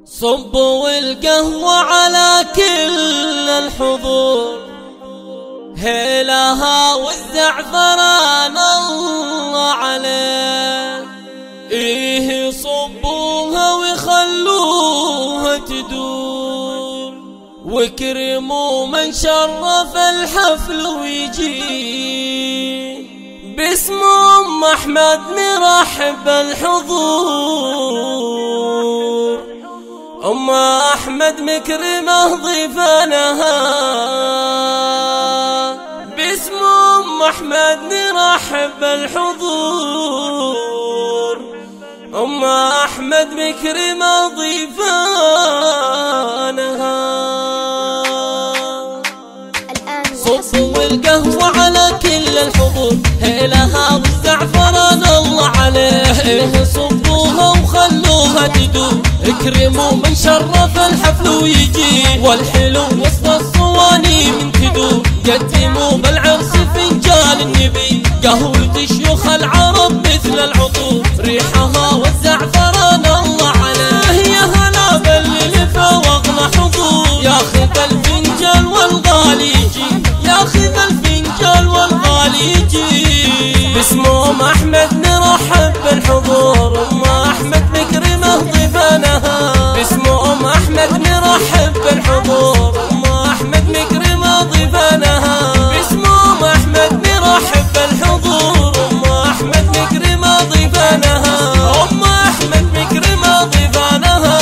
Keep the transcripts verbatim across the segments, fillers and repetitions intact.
صبوا القهوة على كل الحضور، هيلها والزعفران الله عليه. إيه صبوها وخلوها تدور، وكرموا من شرف الحفل ويجي. باسم أم أحمد نرحب الحضور، أم أحمد مكرمة ضيفانها. باسم أم أحمد نرحب الحضور، أم أحمد مكرمة ضيفانها. صبوا القهوة على كل الحضور، هيلها والزعفران الله عليه. صبوها وخلوها تدور، اكرموا من شرف الحفل ويجي. والحلو وسط الصواني من تدور، قدموا بالعرس فنجان النبي. قهوة شيوخ العرب مثل العطور، ريحها والزعفران الله عليه. يا هلا باللي فوقنا حضور، ياخذ الفنجان والغالي يجي، ياخذ الفنجان والغالي يجي. باسم أم أحمد نرحب بالحضور، أم أحمد مكرمة ضيفانها. باسم أم أحمد نرحب بالحضور، أم أحمد مكرمة ضيفانها. باسم أم أحمد نرحب بالحضور، أم أحمد مكرمة ضيفانها. أم أحمد مكرمة ضيفانها.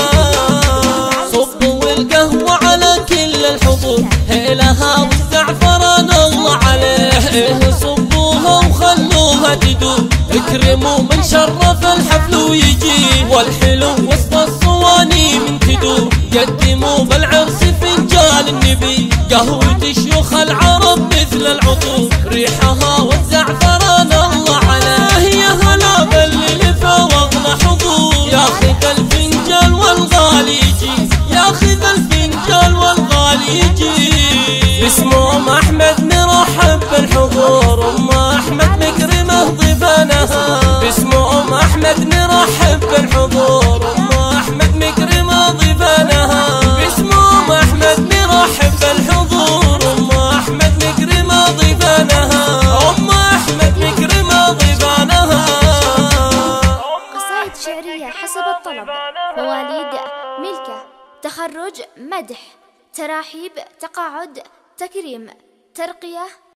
صبوا القهوة على كل الحضور، هيلها والزعفران الله عليه. صبوها وخلوها تدور، اكرموا من شرف الحفل ويجي. والحلو وسط الصواني من تدور، قدموا بالعرس فنجان النبي. قهوة شيوخ العرب مثل العطور، ريحها والزعفران الله عليه. يا هلا باللي فوقنا حضور، ياخذ الفنجان والغالي يجي، ياخذ الفنجان والغالي يجي. باسم أم أحمد نرحب بالحضور، أم أحمد مكرمة ضيفانها. باسم أم أحمد نرحب بالحضور، أم أحمد مكرمة ضيفانها. باسم أم أحمد نرحب بالحضور، أم أحمد مكرمة ضيفانها. أم أحمد مكرمة ضيفانها. قصائد شعرية حسب الطلب، مواليد، ملكة، تخرج، مدح، تراحيب، تقاعد، تكريم، ترقية.